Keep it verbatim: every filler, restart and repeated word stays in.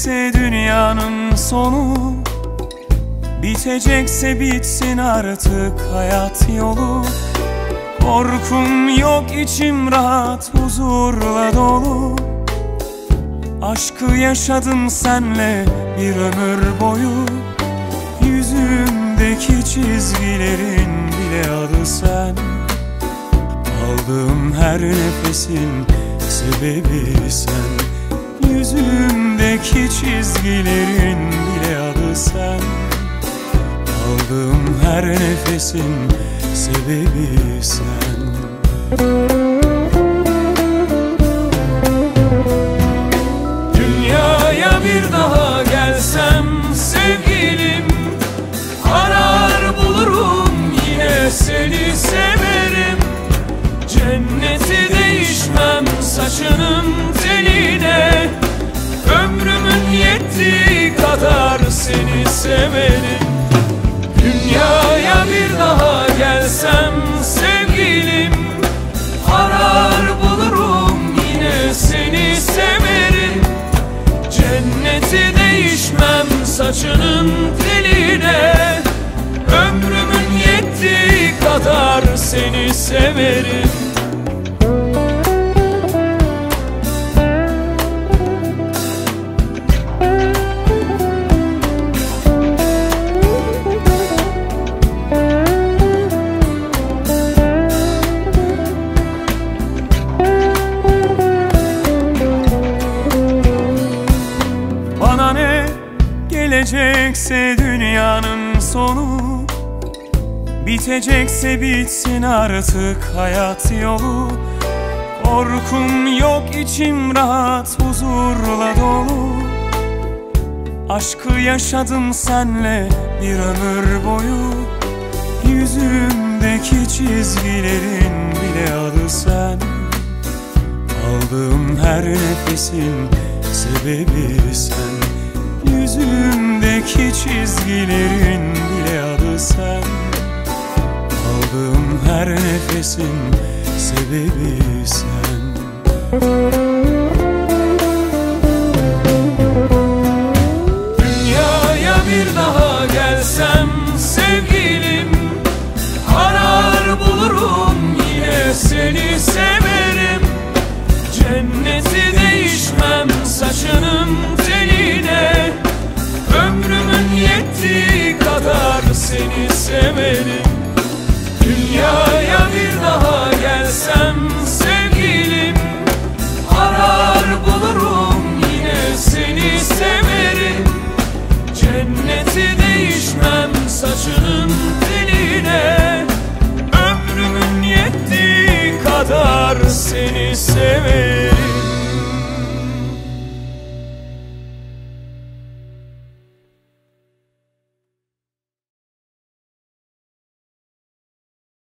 Bitecekse dünyanın sonu, bitecekse bitsin artık hayat yolu. Korkum yok, içim rahat, huzurla dolu. Aşkı yaşadım senle bir ömür boyu. Yüzümdeki çizgilerin bile adı sen. Aldığım her nefesin sebebi sen. Yüzümdeki çizgilerin bile adı sen. Aldığım her nefesin sebebi sen. Dünyaya bir daha gelsem sevgilim, arar bulurum yine seni severim. Cenneti değişmem saçının teline, ömrümün yettiği kadar seni severim. Dünyaya bir daha gelsem sevgilim, arar bulurum yine seni severim. Cenneti değişmem saçının teline, ömrümün yettiği kadar seni severim. Bana ne gelecekse dünyanın sonu, bitecekse bitsin artık hayat yolu. Korkum yok, içim rahat, huzurla dolu. Aşkı yaşadım senle bir ömür boyu. Yüzümdeki çizgilerin bile adı sen. Aldığım her nefesin sebebi sen. Yüzümdeki çizgilerin bile adı sen. Aldığım her nefesin sebebi sen.